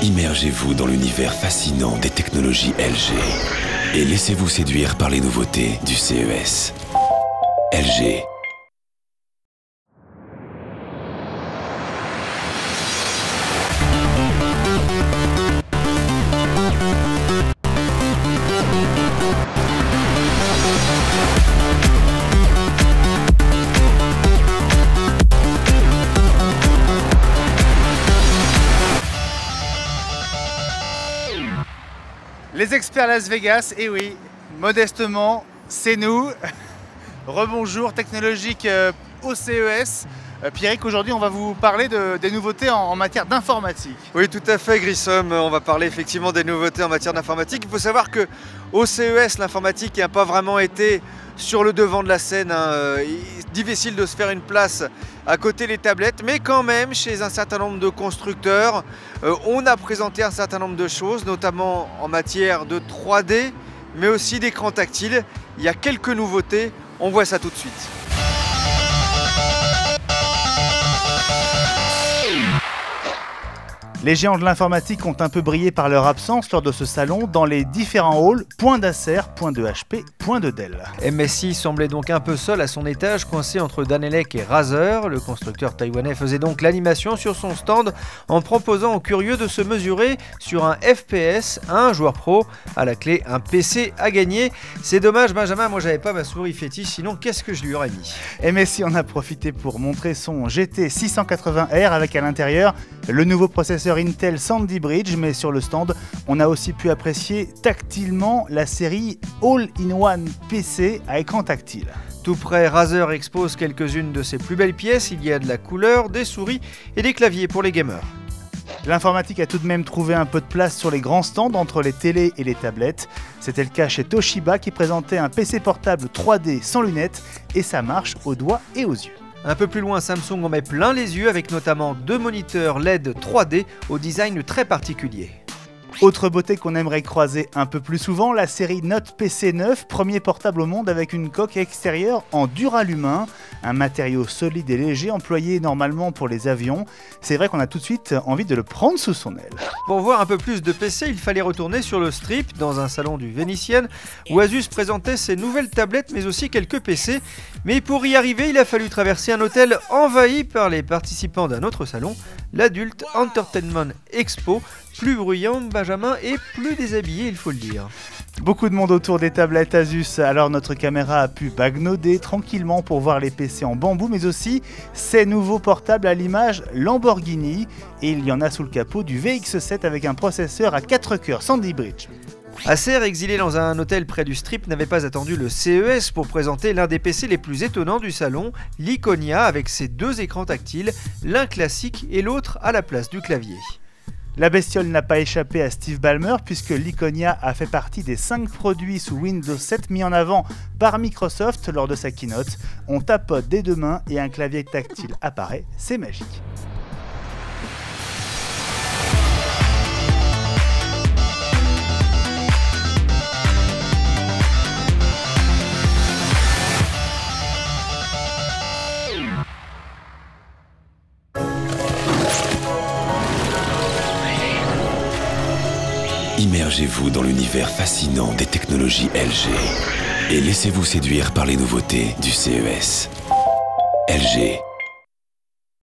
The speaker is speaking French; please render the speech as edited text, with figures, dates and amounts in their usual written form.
Immergez-vous dans l'univers fascinant des technologies LG et laissez-vous séduire par les nouveautés du CES. LG. Les experts Las Vegas, et oui, modestement, c'est nous. Rebonjour technologique au CES. Pierrick, aujourd'hui on va vous parler des nouveautés en matière d'informatique. Oui, tout à fait, Grissom. On va parler effectivement des nouveautés en matière d'informatique. Il faut savoir qu'au CES, l'informatique n'a pas vraiment été sur le devant de la scène. Difficile de se faire une place à côté des tablettes, mais quand même, chez un certain nombre de constructeurs, on a présenté un certain nombre de choses, notamment en matière de 3D, mais aussi d'écran tactile. Il y a quelques nouveautés, on voit ça tout de suite. Les géants de l'informatique ont un peu brillé par leur absence lors de ce salon dans les différents halls, point d'Acer, point de HP, point de Dell. MSI semblait donc un peu seul à son étage, coincé entre Danelec et Razer. Le constructeur taïwanais faisait donc l'animation sur son stand en proposant aux curieux de se mesurer sur un FPS à un joueur pro. À la clé, un PC à gagner. C'est dommage, Benjamin, moi j'avais pas ma souris fétiche, sinon qu'est-ce que je lui aurais mis? MSI en a profité pour montrer son GT 680R avec à l'intérieur le nouveau processeur Intel Sandy Bridge, mais sur le stand, on a aussi pu apprécier tactilement la série All-in-One PC à écran tactile. Tout près, Razer expose quelques-unes de ses plus belles pièces. Il y a de la couleur, des souris et des claviers pour les gamers. L'informatique a tout de même trouvé un peu de place sur les grands stands entre les télés et les tablettes. C'était le cas chez Toshiba qui présentait un PC portable 3D sans lunettes et ça marche aux doigts et aux yeux. Un peu plus loin, Samsung en met plein les yeux avec notamment 2 moniteurs LED 3D au design très particulier. Autre beauté qu'on aimerait croiser un peu plus souvent, la série Note PC 9, premier portable au monde avec une coque extérieure en duralumin, un matériau solide et léger employé normalement pour les avions. C'est vrai qu'on a tout de suite envie de le prendre sous son aile. Pour voir un peu plus de PC, il fallait retourner sur le Strip, dans un salon du Vénitienne, où Asus présentait ses nouvelles tablettes mais aussi quelques PC. Mais pour y arriver, il a fallu traverser un hôtel envahi par les participants d'un autre salon, l'Adult Entertainment Expo, plus bruyant, Benjamin, et plus déshabillé, il faut le dire. Beaucoup de monde autour des tablettes Asus, alors notre caméra a pu bagnoder tranquillement pour voir les PC en bambou, mais aussi ces nouveaux portables à l'image Lamborghini, et il y en a sous le capot du VX7 avec un processeur à 4 cœurs Sandy Bridge. Acer, exilé dans un hôtel près du Strip, n'avait pas attendu le CES pour présenter l'un des PC les plus étonnants du salon, l'Iconia, avec ses 2 écrans tactiles, l'un classique et l'autre à la place du clavier. La bestiole n'a pas échappé à Steve Ballmer puisque l'Iconia a fait partie des 5 produits sous Windows 7 mis en avant par Microsoft lors de sa keynote. On tapote des 2 mains et un clavier tactile apparaît, c'est magique. Immergez-vous dans l'univers fascinant des technologies LG et laissez-vous séduire par les nouveautés du CES. LG.